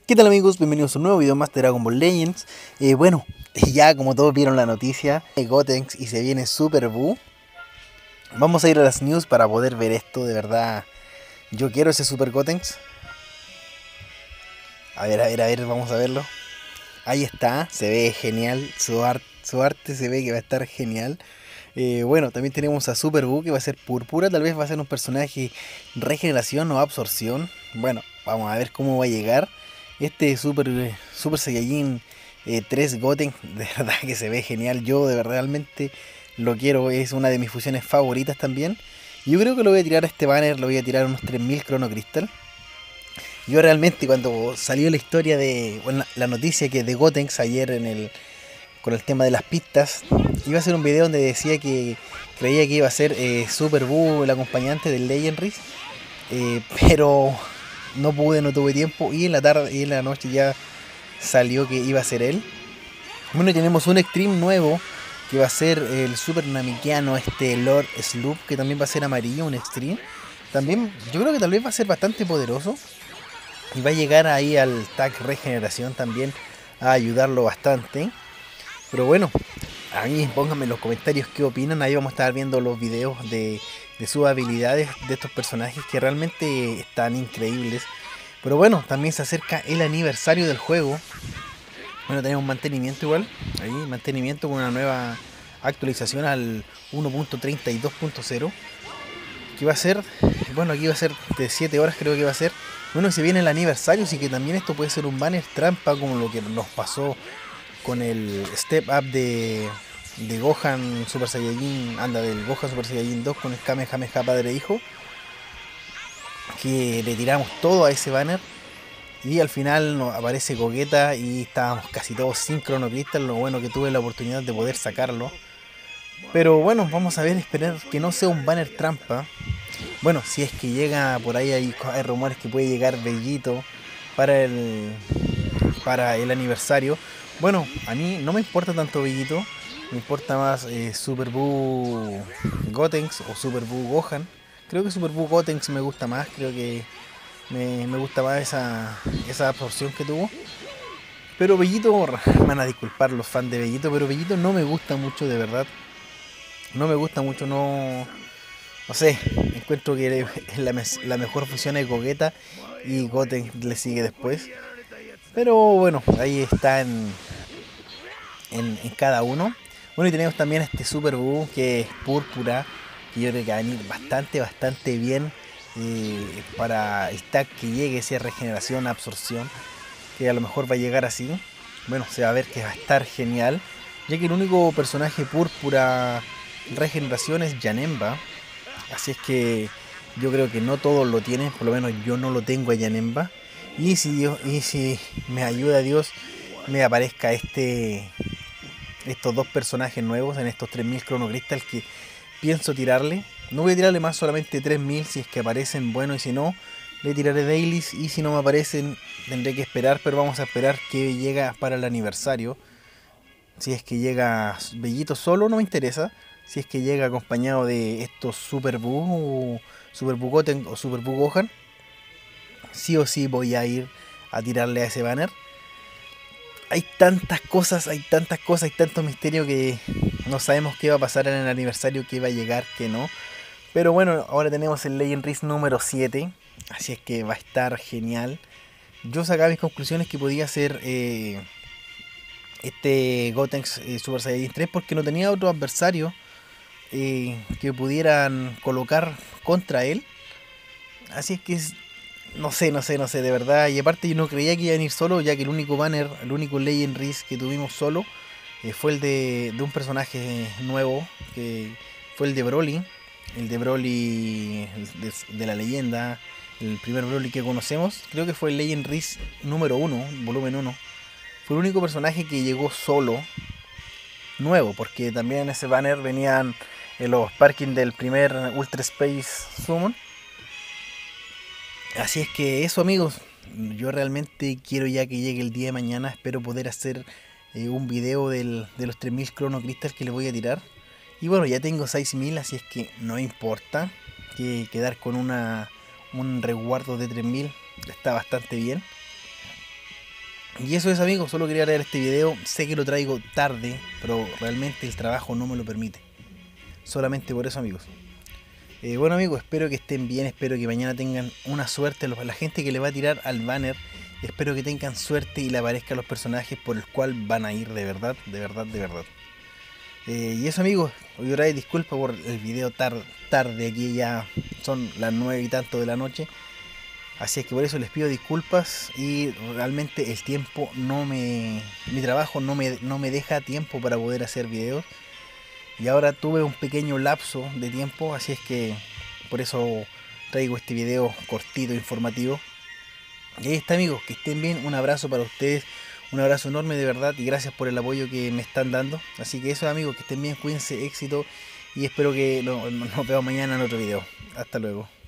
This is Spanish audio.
¿Qué tal amigos? Bienvenidos a un nuevo video más de Dragon Ball Legends. Bueno, ya como todos vieron la noticia, Gotenks y se viene Super Buu. Vamos a ir a las news para poder ver esto, de verdad. Yo quiero ese Super Gotenks. A ver, vamos a verlo. Ahí está, se ve genial, su arte se ve que va a estar genial. Bueno, también tenemos a Super Buu, que va a ser púrpura, tal vez va a ser un personaje regeneración o absorción. Bueno, vamos a ver cómo va a llegar. Este Super Saiyajin 3 Goten, de verdad que se ve genial. Yo de verdad realmente lo quiero, es una de mis fusiones favoritas también. Yo creo que lo voy a tirar a este banner, lo voy a tirar unos 3000 Chrono Crystal. Yo realmente cuando salió la historia de, bueno, la noticia que de Gotenks ayer con el tema de las pistas, iba a hacer un video donde decía que creía que iba a ser Super Buu el acompañante del Legendary, pero no pude, no tuve tiempo y en la tarde y en la noche ya salió que iba a ser él. Bueno, tenemos un Extreme nuevo que va a ser el Super Namekiano, este Lord Sloop, que también va a ser amarillo, un Extreme. También yo creo que tal vez va a ser bastante poderoso y va a llegar ahí al tag regeneración también a ayudarlo bastante. Pero bueno, a mí pónganme en los comentarios qué opinan. Ahí vamos a estar viendo los videos de sus habilidades de estos personajes que realmente están increíbles. Pero bueno, también se acerca el aniversario del juego. Bueno, tenemos mantenimiento igual. Ahí, mantenimiento con una nueva actualización al 1.32.0. Que va a ser, bueno, aquí va a ser de 7 horas, creo que va a ser. Bueno, se viene el aniversario, así que también esto puede ser un banner trampa como lo que nos pasó con el step up de Gohan Super Saiyajin, del Gohan Super Saiyajin 2 con el Kamehameha Padre Hijo, que le tiramos todo a ese banner y al final nos aparece Gogeta y estábamos casi todos sin Chrono Crystal. Lo bueno que tuve la oportunidad de poder sacarlo, pero bueno, vamos a ver, esperar que no sea un banner trampa. Bueno, si es que llega por ahí, hay rumores que puede llegar Bellito para el aniversario. Bueno, a mí no me importa tanto Bellito, me importa más Super Buu Gotenks o Super Buu Gohan. Creo que Super Buu Gotenks me gusta más, creo que me gusta más esa absorción que tuvo. Pero Bellito, me van a disculpar los fans de Bellito, pero Bellito no me gusta mucho, de verdad. No me gusta mucho, no sé, encuentro que la mejor fusión es Gogeta y Goten le sigue después. Pero bueno, ahí está en cada uno. Bueno, y tenemos también este Super Buu que es púrpura, que yo creo que va a venir bastante bien para el tag que llegue, esa regeneración, absorción, que a lo mejor va a llegar así. Bueno, se va a ver que va a estar genial, ya que el único personaje púrpura regeneración es Janemba. Así es que yo creo que no todos lo tienen, por lo menos yo no lo tengo a Janemba. Y si me ayuda Dios, me aparezca estos dos personajes nuevos en estos 3000 Chrono Crystal que pienso tirarle. No voy a tirarle más, solamente 3000 si es que aparecen, bueno, y si no, le tiraré dailies y si no me aparecen tendré que esperar, pero vamos a esperar que llega para el aniversario. Si es que llega Bellito solo no me interesa. Si es que llega acompañado de estos Super Buu, Super Buu Goten o Super Buu Gohan, sí o sí voy a ir a tirarle a ese banner. Hay tantas cosas, hay tanto misterio que no sabemos qué va a pasar en el aniversario, qué va a llegar, qué no. Pero bueno, ahora tenemos el Legend Race número 7, así es que va a estar genial. Yo sacaba mis conclusiones que podía ser este Gotenks Super Saiyajin 3 porque no tenía otro adversario que pudieran colocar contra él. Así es que no sé, de verdad. Y aparte yo no creía que iba a venir solo, ya que el único banner, el único Legend Race que tuvimos solo fue el de un personaje nuevo, que fue el de Broly. El de Broly de la leyenda, el primer Broly que conocemos. Creo que fue el Legend Race número 1, volumen 1. Fue el único personaje que llegó solo, nuevo, porque también en ese banner venían los parking del primer Ultra Space Summon. Así es que eso amigos, yo realmente quiero ya que llegue el día de mañana, espero poder hacer un video de los 3000 Chrono Crystal que le voy a tirar. Y bueno, ya tengo 6000, así es que no importa, que quedar con un resguardo de 3000 está bastante bien. Y eso es, amigos, solo quería leer este video. Sé que lo traigo tarde, pero realmente el trabajo no me lo permite. Solamente por eso, amigos. Bueno, amigos, espero que estén bien, espero que mañana tengan una suerte. La gente que le va a tirar al banner, espero que tengan suerte y le aparezcan los personajes por el cual van a ir de verdad, de verdad, de verdad. Y eso, amigos, hoy otra vez disculpa por el video tarde, aquí ya son las 9 y tanto de la noche. Así es que por eso les pido disculpas y realmente el tiempo mi trabajo no me deja tiempo para poder hacer videos. Y ahora tuve un pequeño lapso de tiempo, así es que por eso traigo este video cortito, informativo. Y ahí está, amigos, que estén bien, un abrazo para ustedes, un abrazo enorme de verdad y gracias por el apoyo que me están dando. Así que eso, amigos, que estén bien, cuídense, éxito y espero que nos veamos mañana en otro video. Hasta luego.